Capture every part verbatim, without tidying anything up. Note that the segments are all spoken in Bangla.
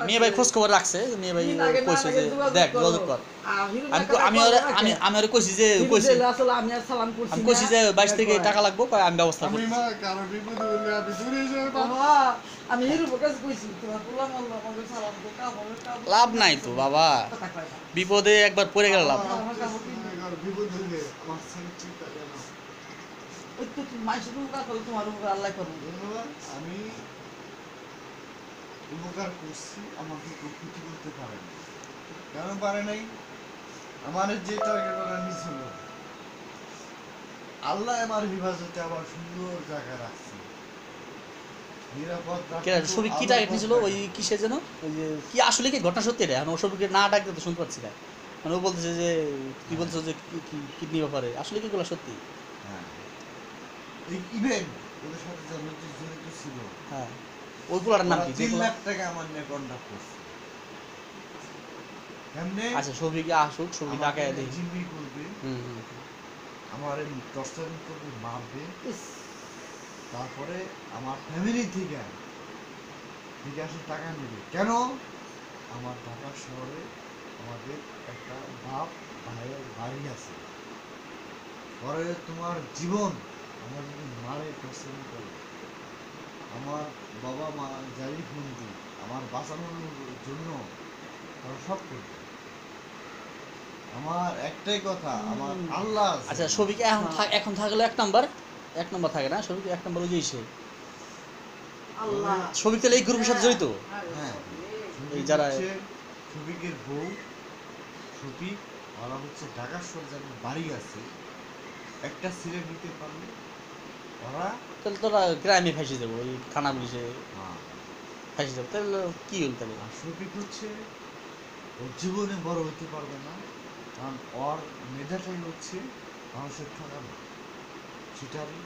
মেয়ে ভাই খোঁজ খবর রাখছে, মেয়ে ভাই কইছে যে দেখ যোগাযোগ কর। আমি আমি ওরে আমি আমি ওরে কইছি যে কইছি আসলে আমি আর সালাম করছি আমি কইছি যে বাইশ থেকে টাকা লাগবো, কয় আমি ব্যবস্থা আমি করছি। মা কারো বিপদে হলে আমি দূরে যাই না। বাবা আমি হিরো কাছে কইছি তোমার পোলা মাল্লা আমাকে সালাম কো কা বলে কা লাভ নাই তো বাবা, বিপদে একবার পড়ে গেল লাভ। কারো বিপদ হলে আমার ছেলে চিন্তা কেন? ওই তো তুমি মাইশুর কা করলে তোমার উপর আল্লাহ করবে। আমি উপকার করছি, আমাকে কেউ ক্ষতি করতে পারে না। কেন পারে নাই? আমার যে টার্গেট ওরা নিয়েছিল, আল্লাহ আমার হেফাজতে আবার সুন্দর জায়গায় রাখছে। নিরাপদ কে সবই কি টার্গেট নিয়েছিল ওই কিসের যেন, ওই যে কি আসলে কি ঘটনা সত্যি এটা, এখন ও সবকে না ডাকতে তো শুনতে পাচ্ছি না, মানে ও বলতেছে যে কি বলতেছে যে কিডনি ব্যাপারে, আসলে কি গুলো সত্যি? হ্যাঁ, এই ইভেন্ট ওদের সাথে যারা জড়িত ছিল, হ্যাঁ ওইগুলোর নাম কি? তিন যেগুলো লাখ টাকা আমার নিয়ে কন্ট্যাক্ট করছে। কেমনে? আচ্ছা সবিকে আসুক, সবি টাকা দেই। জিম্মি করবে, হুম হুম আমার এই টর্চার করবে, মারবে, তারপরে আমার ফ্যামিলি থেকে থেকে আসে টাকা নেবে। কেন? আমার ঢাকা শহরে আমাদের একটা বাপ ভাইয়ের বাড়ি আছে, পরে তোমার জীবন আমার যদি মারে টর্চার করে, আমার বাবা মা যাই বন্ধু আমার বাঁচানোর জন্য তারা সব করবে। আমার একটাই কথা, আমার আল্লাহ আছে। আচ্ছা সবিকে এখন থাক, এখন থাকলে এক নাম্বার, এক নাম্বার থাকে না সবিকে, এক নাম্বার ওই যে সে আল্লাহ সবিক তাহলে এই গ্রুপের সাথে জড়িত। হ্যাঁ, এই যারা শফিকের বউ শফিক, ওরা হচ্ছে ঢাকা শহর যাদের বাড়ি আছে, একটা ছেলে নিতে পারলে ওরা তাহলে তোরা গ্রামে ফাঁসি যাবো, ওই থানা পুলিশে হ্যাঁ। ফাঁসি যাবো, তাহলে কি হল তাহলে? আর শফিক হচ্ছে ওর জীবনে বড় হতে পারবে না, কারণ ওর মেধাটাই হচ্ছে মানুষের ঠকানো, সেটারই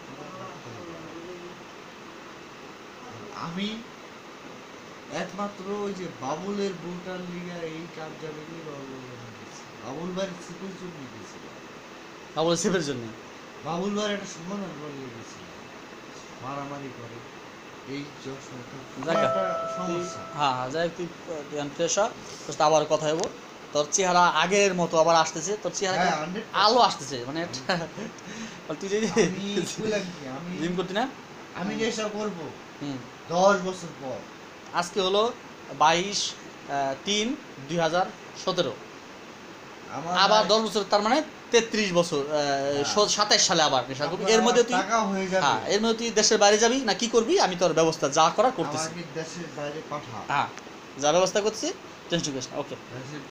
আমি একমাত্র ওই যে বাবুলের বউটার লিগা এই কাজ যাবে, বাবুল বাড়ির ছিপের জন্য গেছিল, বাবুল সেফের জন্য বাবুল বাড়ি একটা সমাধান করে গেছিল, মারামারি করে, এই জায়গা সমস্যা। হ্যাঁ হ্যাঁ যাই হোক, তুই ফ্রেশ হ, তোর সাথে আবার কথা হবো। তোর চেহারা আগের মতো আবার আসতেছে, তোর চেহারা হ্যাঁ, one hundred percent আলো আসতেছে, মানে একটা তুই যে আমি বললাম কি, আমি জিম করতি না? আমি নেশা করবো হুম দশ বছর পর। আজকে হলো বাইশ তিন দুই হাজার সতেরো, আমার আবার ভাই- দশ বছর, তার মানে তেত্রিশ বছর, সাতাইশ সালে আবার নেশা করবি। এর মধ্যে তুই টাকা হয়ে যাবে, হ্যাঁ এর মধ্যে তুই দেশের বাইরে যাবি না কি করবি, আমি তোর ব্যবস্থা যা করা করতেছি। আমাকে দেশের বাইরে পাঠা। হ্যাঁ যা ব্যবস্থা করছি, টেনশন করিস না, ওকে। দেশের